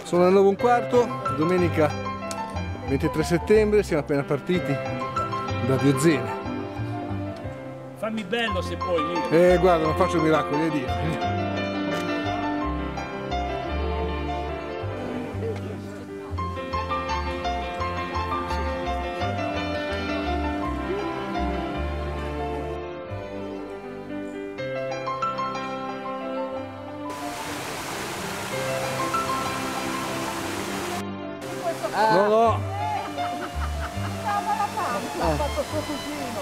Sono alle 9:15, domenica 23 settembre, siamo appena partiti da Viozene. Fammi bello se puoi, lì. Guarda, non faccio miracoli, è Dio. No, no. Ha fatto suo cugino.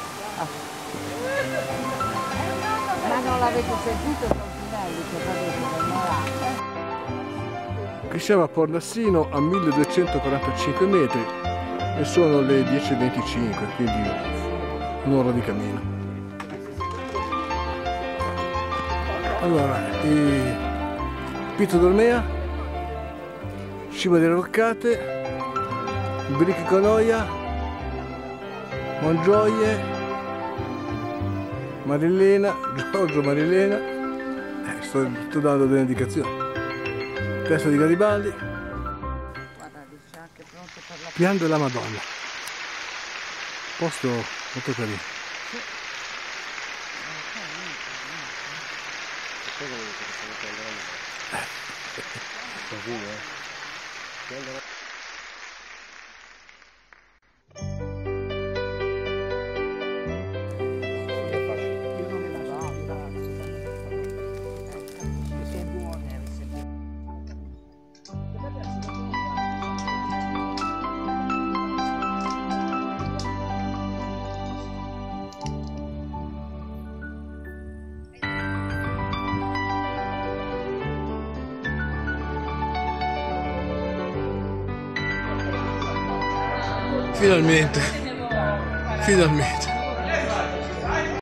Ma non l'avete sentito Tontinelli che ha detto del Morale? Qui siamo a Pornassino a 1245 metri e sono le 10:25, quindi un'ora di cammino. Allora, Pizzo Dolmea, Cima delle Roccate, Bricicoloia, Mongioie, Marilena, Giorgio Marilena, sto dando delle indicazioni. Testa di Garibaldi, Pian della Madonna, posto molto carino. Finalmente, finalmente.